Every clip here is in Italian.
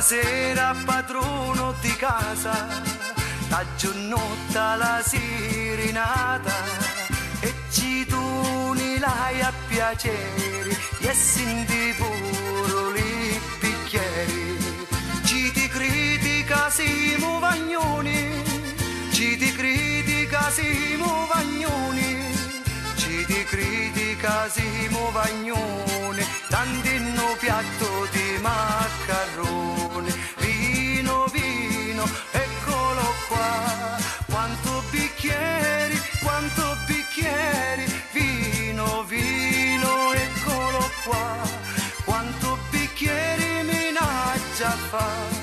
Sera padrono di casa, da giornotta la serenata e ci doni l'hai a piacere e senti pure i bicchieri. Ci ti critica siamo vagnoni, ci ti critica siamo vagnoni, ci ti critica siamo vagnoni, tanti no piatto di maccaroni. Vino, vino, eccolo qua, quanto bicchieri, vino, vino, eccolo qua, quanto bicchieri minaccia fa.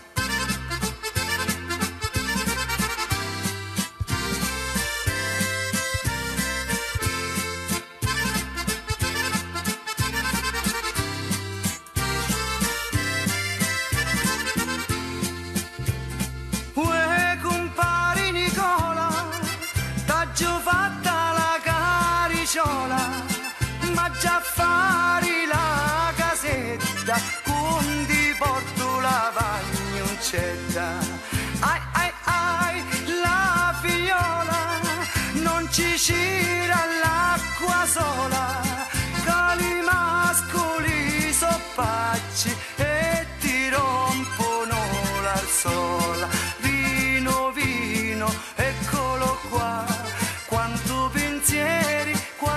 Ma già fare la casetta con di porto la vagnoncetta. Ai ai ai la figliola non ci gira l'acqua sola, cali mascoli soppacci e ti rompono l'arsola. Vino, vino, eccolo qua, quanto pensieri,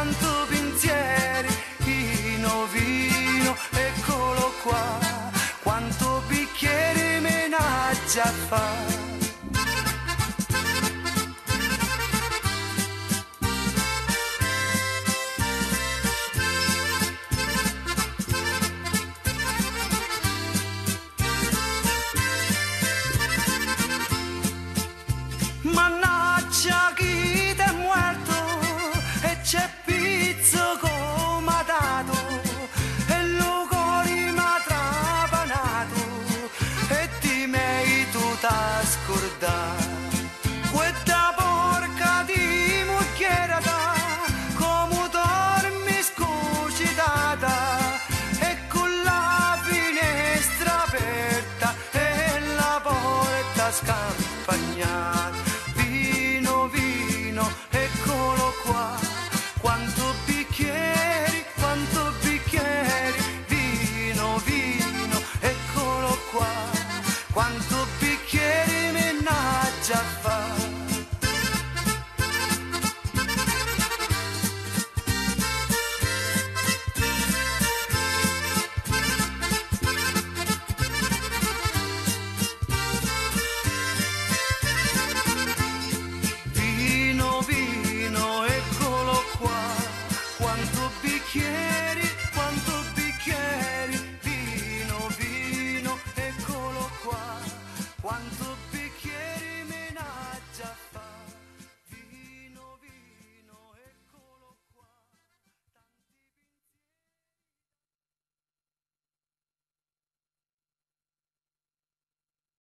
vino, vino, eccolo qua, quanto bicchieri menaggia fa. Mannaggia chi t'è muerto e c'è pizzo comodato e lo cuore m'ha trapanato e ti mei tu t'ha scordato. Questa porca di mucchierata come dormi scucitata e con la finestra aperta e la porta scampagnata.